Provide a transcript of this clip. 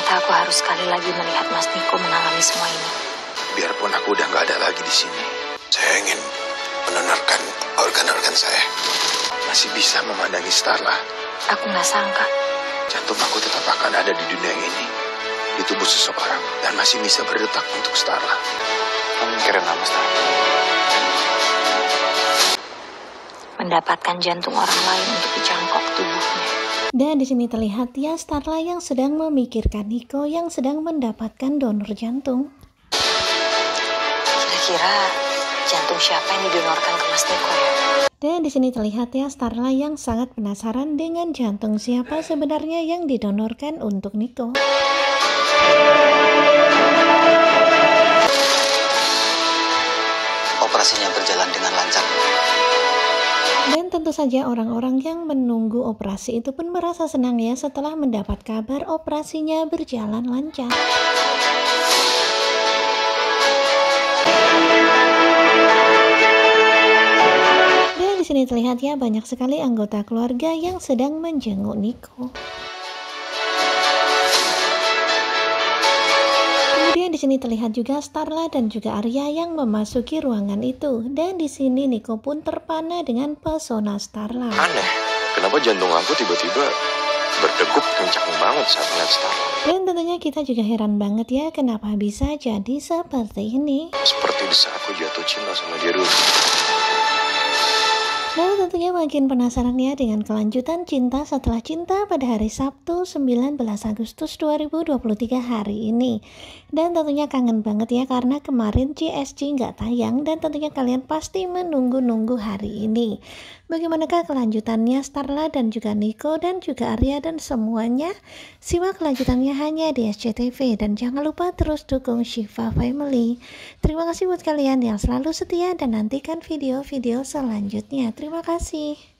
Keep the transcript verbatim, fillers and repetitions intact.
Ternyata aku harus sekali lagi melihat Mas Niko mengalami semua ini. Biarpun aku udah nggak ada lagi di sini, saya ingin mendonorkan organ-organ saya. Masih bisa memandangi Starla. Aku nggak sangka. Jantung aku tetap akan ada di dunia ini, di tubuh seseorang, dan masih bisa berdetak untuk Starla. Kamu mikirin nama Starla? Mendapatkan jantung orang lain untuk dicangkok tubuhnya. Dan di sini terlihat ya Starla yang sedang memikirkan Niko yang sedang mendapatkan donor jantung. Kira-kira jantung siapa yang didonorkan ke Mas Niko ya? Dan di sini terlihat ya Starla yang sangat penasaran dengan jantung siapa sebenarnya yang didonorkan untuk Niko. Operasinya berjalan dengan lancar. Dan tentu saja orang-orang yang menunggu operasi itu pun merasa senang ya setelah mendapat kabar operasinya berjalan lancar. Dan di sini terlihat ya banyak sekali anggota keluarga yang sedang menjenguk Niko. Kemudian di sini terlihat juga Starla dan juga Arya yang memasuki ruangan itu. Dan di sini Niko pun terpana dengan pesona Starla. Aneh, kenapa jantung aku tiba-tiba berdegup kencang banget saat melihat Starla? Dan tentunya kita juga heran banget ya kenapa bisa jadi seperti ini. Seperti di saat aku jatuh cinta sama dia dulu. Nah tentunya makin penasaran ya dengan kelanjutan cinta setelah cinta pada hari Sabtu sembilan belas Agustus dua ribu dua puluh tiga hari ini. Dan tentunya kangen banget ya karena kemarin C S G nggak tayang dan tentunya kalian pasti menunggu-nunggu hari ini. Bagaimanakah kelanjutannya Starla dan juga Niko dan juga Arya dan semuanya? Simak kelanjutannya hanya di S C T V dan jangan lupa terus dukung Shiva Family. Terima kasih buat kalian yang selalu setia dan nantikan video-video selanjutnya. Terima kasih.